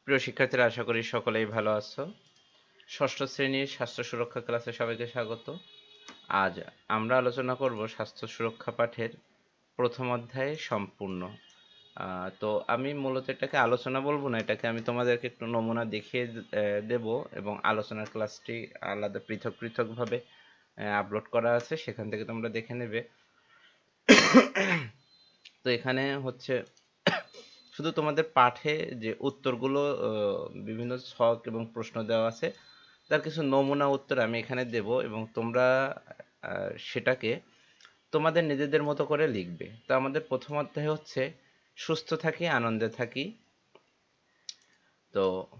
প্রিয় শিক্ষার্থীরা, আশা করি সকলেই ভালো আছো। ষষ্ঠ শ্রেণীর স্বাস্থ্য সুরক্ষা ক্লাসে সবাইকে স্বাগত। আজ আমরা আলোচনা করব স্বাস্থ্য সুরক্ষা পাঠের প্রথম অধ্যায়ে সম্পূর্ণ। তো আমি মূলত এটাকে আলোচনা বলবো না, এটাকে আমি তোমাদেরকে একটু নমুনা দেখিয়ে দেব, এবং আলোচনার ক্লাসটি আলাদা পৃথকভাবে আপলোড করা আছে, সেখান থেকে তোমরা দেখে নেবে। তো এখানে হচ্ছে শুধু তোমাদের পাঠে যে উত্তরগুলো বিভিন্ন ছক এবং প্রশ্ন দেওয়া আছে, তার কিছু নমুনা উত্তর আমি এখানে দেব, এবং তোমরা সেটাকে তোমাদের নিজেদের মতো করে লিখবে। তো আমাদের প্রথম অধ্যায় হচ্ছে সুস্থ থাকি, আনন্দে থাকি। তো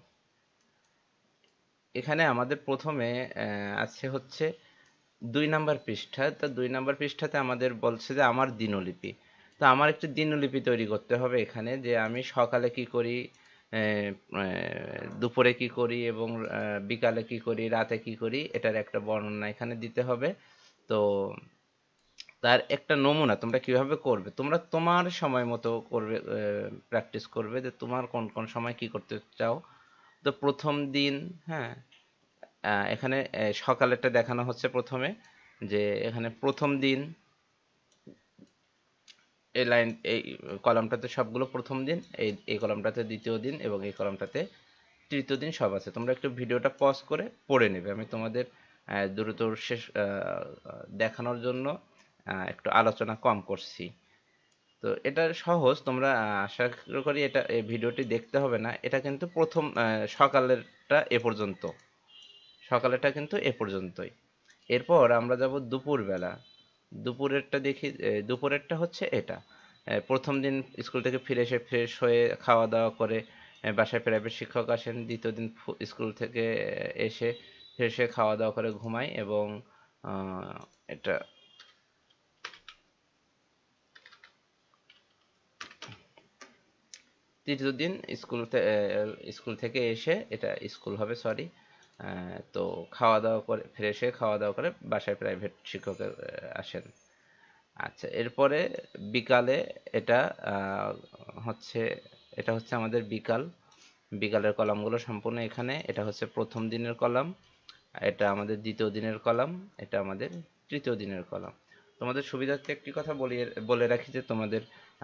এখানে আমাদের প্রথমে আছে হচ্ছে 2 নাম্বার পৃষ্ঠা। তো 2 নাম্বার পৃষ্ঠাতে আমাদের বলছে যে আমার দিনলিপি। তো আমার একটি দিনলিপি তৈরি করতে হবে এখানে, যে আমি সকালে কি করি, দুপুরে কি করি, এবং বিকালে কি করি, রাতে কি করি, এটার একটা বর্ণনা এখানে দিতে হবে। তো তার একটা নমুনা তোমরা কিভাবে করবে, তোমরা তোমার সময় মতো করবে, প্র্যাকটিস করবে যে তোমার কোন কোন সময় কি করতে চাও। তো প্রথম দিন, হ্যাঁ, এখানে সকালেরটা দেখানো হচ্ছে প্রথমে, যে এখানে প্রথম দিন, এই কলামটাতে সবগুলো প্রথম দিন, এই কলামটাতে দ্বিতীয় দিন, এবং এই কলামটাতে তৃতীয় দিন সব আছে। তোমরা একটু ভিডিওটা পজ করে পড়ে নেবে, আমি তোমাদের দ্রুত শেষ দেখানোর জন্য একটু আলোচনা কম করছি। তো এটা সহজ, তোমরা আশা করি এটা এই ভিডিওটি দেখতে হবে না। এটা কিন্তু প্রথম সকালেরটা এ পর্যন্ত, সকালেরটা কিন্তু এ পর্যন্তই। এরপর আমরা যাব দুপুরবেলা। দুপুরেরটা দেখি, দুপুরেরটা হচ্ছে এটা। প্রথম দিন স্কুল থেকে ফিরে এসে ফ্রেশ হয়ে খাওয়া দাওয়া করে বাসায় প্রাইভেট শিক্ষক আসেন। দ্বিতীয় দিন স্কুল থেকে এসে ফ্রেশ হয়ে খাওয়া দাওয়া করে ঘুমাই, এবং এটা তৃতীয় দিন স্কুল থেকে এসে, এটা স্কুল হবে, সরি। তো খাওয়া দাওয়া করে ফ্রেশ হয়ে খাওয়া দাওয়া করে বাসায় প্রাইভেট শিক্ষকের আসেন। আচ্ছা, এরপরে বিকালে, এটা হচ্ছে এটা হচ্ছে আমাদের বিকালের কলামগুলো সম্পূর্ণ এখানে। এটা হচ্ছে প্রথম দিনের কলাম, এটা আমাদের দ্বিতীয় দিনের কলাম, এটা আমাদের তৃতীয় দিনের কলাম। তোমাদের সুবিধার্থে একটি কথা বলে রাখি, যে তোমাদের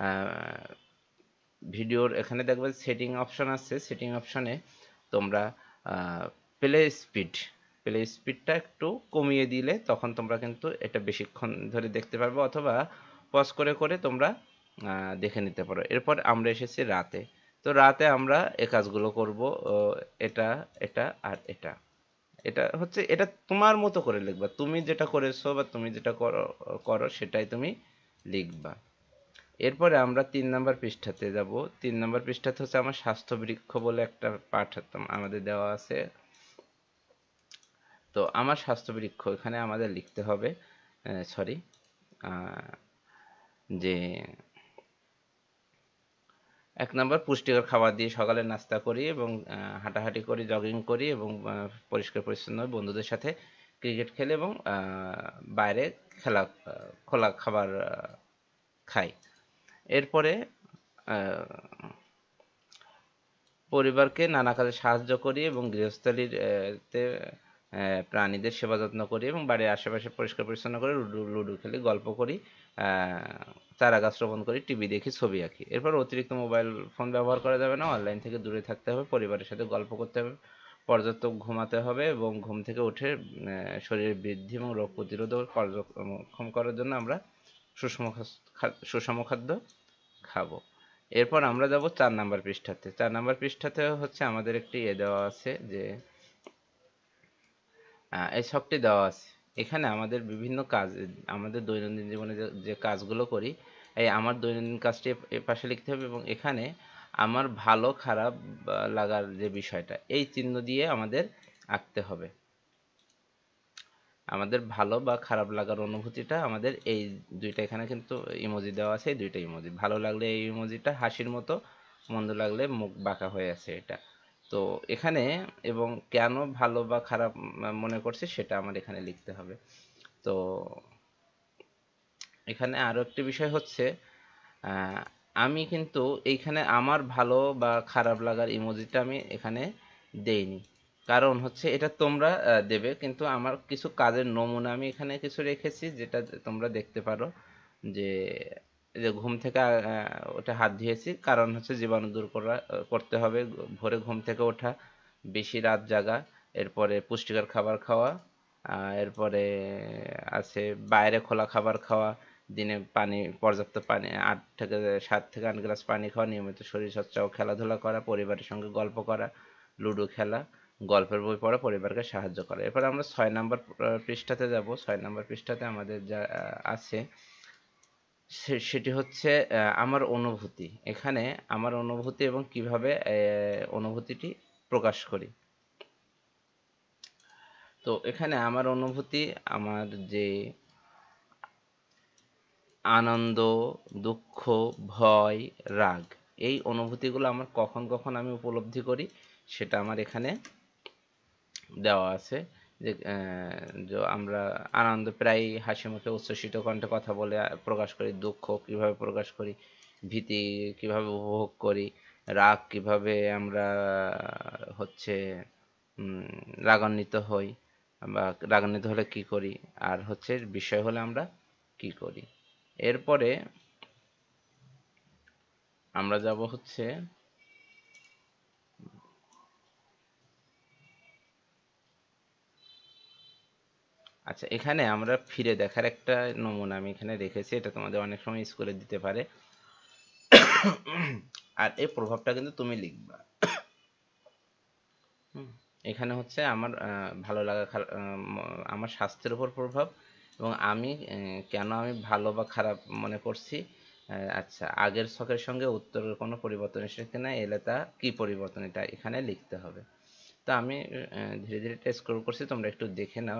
ভিডিওর এখানে দেখবে সেটিং অপশন আছে। সেটিং অপশনে তোমরা প্লে স্পিড প্লে স্পিডটা একটু কমিয়ে দিলে তখন তোমরা কিন্তু এটা বেশিক্ষণ ধরে দেখতে পারবে, অথবা পজ করে করে তোমরা দেখে নিতে পারো। এরপর আমরা এসেছি রাতে। তো রাতে আমরা এ কাজগুলো করব, এটা, এটা আর এটা। এটা হচ্ছে, এটা তোমার মতো করে লিখবা, তুমি যেটা করেছো বা তুমি যেটা করো করো সেটাই তুমি লিখবা। এরপরে আমরা 3 নাম্বার পৃষ্ঠাতে যাব। 3 নাম্বার পৃষ্ঠাতে হচ্ছে আমার স্বাস্থ্য বৃক্ষ বলে একটা পাঠ আমাদের দেওয়া আছে। তো আমার স্বাস্থ্য বৃক্ষ এখানে আমাদের লিখতে হবে, সরি, যে 1 নাম্বার পুষ্টিকর খাবার দিয়ে সকালে নাস্তা করি, এবং হাঁটাহাঁটি করি, জগিং করি, এবং পরিষ্কার পরিচ্ছন্ন বন্ধুদের সাথে ক্রিকেট খেলি, এবং বাইরে খোলা খাবার খাই। এরপরে পরিবারকে নানা কাজে সাহায্য করি, এবং গৃহস্থালির তে প্রাণীদের সেবা যত্ন করি, এবং বাড়ির আশেপাশে পরিষ্কার পরিচ্ছন্ন করে লুডো খেলি, গল্প করি, চারা গাছ রোপণ করি, টিভি দেখি, ছবি আঁকি। এরপর অতিরিক্ত মোবাইল ফোন ব্যবহার করা যাবে না, অনলাইন থেকে দূরে থাকতে হবে, পরিবারের সাথে গল্প করতে হবে, পর্যাপ্ত ঘুমাতে হবে, এবং ঘুম থেকে উঠে শরীরের বৃদ্ধি এবং রোগ প্রতিরোধ কার্যক্ষম করার জন্য আমরা সুষম খাদ্য খাবো। এরপর আমরা যাব 4 নাম্বার পৃষ্ঠাতে। 4 নাম্বার পৃষ্ঠাতে হচ্ছে আমাদের একটি দেওয়া আছে, যে এই ছকটি দেওয়া আছে। এখানে আমাদের বিভিন্ন কাজ, আমাদের দৈনন্দিন জীবনে যে কাজগুলো করি, এই আমার দৈনন্দিন কাজটি এ পাশে লিখতে হবে, এবং এখানে আমার ভালো খারাপ লাগার যে বিষয়টা, এই চিহ্ন দিয়ে আমাদের আঁকতে হবে। আমাদের ভালো বা খারাপ লাগার অনুভূতিটা আমাদের এই দুইটা, এখানে কিন্তু ইমোজি দেওয়া আছে, এই দুইটা ইমোজি। ভালো লাগলে এই ইমোজিটা হাসির মতো, মন্দ লাগলে মুখ বাঁকা হয়ে আছে এটা। তো এখানে, এবং কেন ভালো বা খারাপ মনে করছি সেটা আমার এখানে লিখতে হবে। তো এখানে আরো একটি বিষয় হচ্ছে, আমি কিন্তু এইখানে আমার ভালো বা খারাপ লাগার ইমোজিটা আমি এখানে দেইনি, কারণ হচ্ছে এটা তোমরা দেবে, কিন্তু আমার কিছু কাজের নমুনা আমি এখানে কিছু রেখেছি যেটা তোমরা দেখতে পারো। যে এই যে ঘুম থেকে ওটা হাত ধুয়েছি, কারণ হচ্ছে জীবাণু দূর করতে হবে। ভোরে ঘুম থেকে ওঠা, বেশি রাত জাগা, এরপরে পুষ্টিকর খাবার খাওয়া, এরপরে আছে বাইরে খোলা খাবার খাওয়া, দিনে পানি, পর্যাপ্ত পানি, 7 থেকে 8 গ্লাস পানি খাওয়া, নিয়মিত শরীরচর্চা ও খেলাধুলা করা, পরিবারের সঙ্গে গল্প করা, লুডো খেলা, গল্পের বই পড়া, পরিবারকে সাহায্য করা। এরপর আমরা 6 নম্বর পৃষ্ঠাতে যাব। 6 নম্বর পৃষ্ঠাতে আমাদের যা আছে সেটি হচ্ছে আমার অনুভূতি। এখানে আমার অনুভূতি এবং কিভাবে অনুভূতিটি প্রকাশ করি। তো এখানে আমার অনুভূতি, আমার যে আনন্দ, দুঃখ, ভয়, রাগ, এই অনুভূতিগুলো আমার কখন কখন আমি উপলব্ধি করি সেটা আমার এখানে দেওয়া আছে। যে আমরা আনন্দ প্রায় হাসি মুখে উচ্ছ্বসিত কণ্ঠে কথা বলে প্রকাশ করি, দুঃখ কিভাবে প্রকাশ করি, ভীতি কিভাবে উপভোগ করি, রাগ কিভাবে আমরা হচ্ছে রাগান্বিত হই, বা রাগান্বিত হলে কি করি, আর হচ্ছে বিষয় হলে আমরা কি করি। এরপরে আমরা যাব হচ্ছে, আচ্ছা এখানে আমরা ফিরে দেখার একটা নমুনা আমি এখানে রেখেছি, এটা তোমাদের অনেক সময় স্কুলে দিতে পারে। আর এই প্রভাবটা কিন্তু তুমি লিখবা। এখানে হচ্ছে আমার ভালো লাগা, আমার স্বাস্থ্যের উপর প্রভাব, এবং আমি কেন আমি ভালো বা খারাপ মনে করছি। আচ্ছা, আগের ছকের সঙ্গে উত্তরের কোনো পরিবর্তন এসেছে কিনা, এলে তা কি পরিবর্তন, এটা এখানে লিখতে হবে। তো আমি ধীরে ধীরে এটা স্ক্রল করছি, তোমরা একটু দেখে নাও।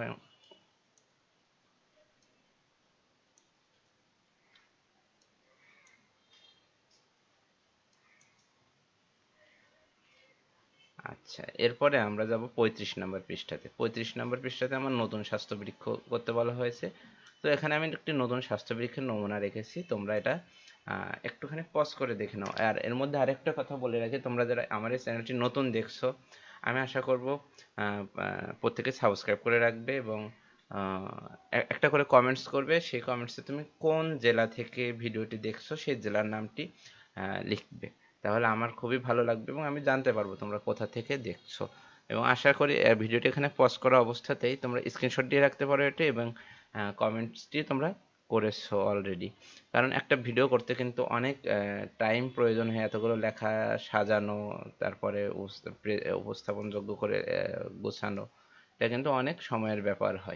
আচ্ছা, এরপরে আমরা যাব 35 নম্বর পৃষ্ঠাতে। 35 নম্বর পৃষ্ঠাতে আমার নতুন স্বাস্থ্য পরীক্ষা করতে বলা হয়েছে। তো এখানে আমি একটি নতুন স্বাস্থ্য পরীক্ষার নমুনা রেখেছি, তোমরা এটা একটুখানি পজ করে দেখে নাও। আর এর মধ্যে আরেকটা কথা বলে রাখি, তোমরা যারা আমার এই চ্যানেলটি নতুন দেখছো, আমি আশা করব প্রত্যেকে সাবস্ক্রাইব করে রাখবে, এবং একটা করে কমেন্টস করবে। সেই কমেন্টসে তুমি কোন জেলা থেকে ভিডিওটি দেখছো সেই জেলার নামটি লিখবে। তাহলে আমার খুবই ভালো লাগবে এবং আমি জানতে পারবো তোমরা কোথা থেকে দেখছো। এবং আশা করি ভিডিওটি এখানে পজ করা অবস্থাতেই তোমরা স্ক্রিনশট দিয়ে রাখতে পারো এটি, এবং কমেন্টসটি তোমরা করেছো অলরেডি। কারণ একটা ভিডিও করতে কিন্তু অনেক টাইম প্রয়োজন হয়, এতগুলো লেখা সাজানো, তারপরে উপস্থাপনযোগ্য করে গোছানো, এটা কিন্তু অনেক সময়ের ব্যাপার হয়।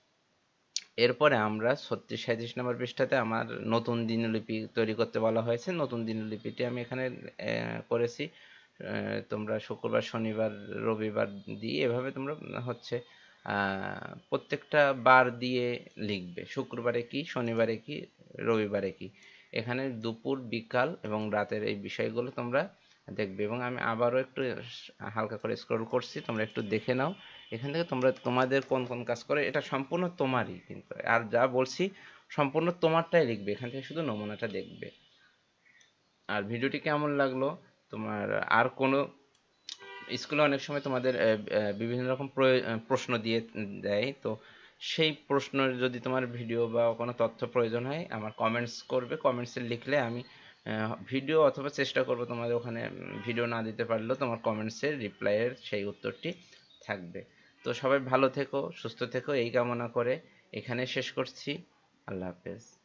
এরপরে আমরা 36-37 নম্বর পৃষ্ঠাতে আমার নতুন দিনলিপি তৈরি করতে বলা হয়েছে। নতুন দিনলিপিটি আমি এখানে করেছি। তোমরা শুক্রবার, শনিবার, রবিবার দিয়ে এভাবে তোমরা হচ্ছে প্রত্যেকটা বার দিয়ে লিখবে। শুক্রবারে কি, শনিবারে কি, রবিবারে কি। এখানে দুপুর, বিকাল এবং রাতের এই বিষয়গুলো তোমরা দেখবে, এবং আমি আবারও একটু হালকা করে স্ক্রল করছি, তোমরা একটু দেখে নাও। এখান থেকে তোমরা তোমাদের কোন কোন কাজ করে, এটা সম্পূর্ণ তোমারই কিন্তু, আর যা বলছি সম্পূর্ণ তোমারটাই লিখবে, এখান থেকে শুধু নমুনাটা দেখবে। আর ভিডিওটি কেমন লাগলো তোমার, আর কোনো স্কুলে অনেক সময় তোমাদের বিভিন্ন রকম প্রশ্ন দিয়ে দেয়, তো সেই প্রশ্নের যদি তোমার ভিডিও বা কোনো তথ্য প্রয়োজন হয় আমার কমেন্টস করবে, কমেন্টসে লিখলে আমি ভিডিও অথবা চেষ্টা করব তোমাদের ওখানে, ভিডিও না দিতে পারলেও তোমার কমেন্টসের রিপ্লাইয়ের সেই উত্তরটি থাকবে। তো সবাই ভালো থেকো, সুস্থ থেকো, এই কামনা করে এখানে শেষ করছি। আল্লাহ হাফেজ।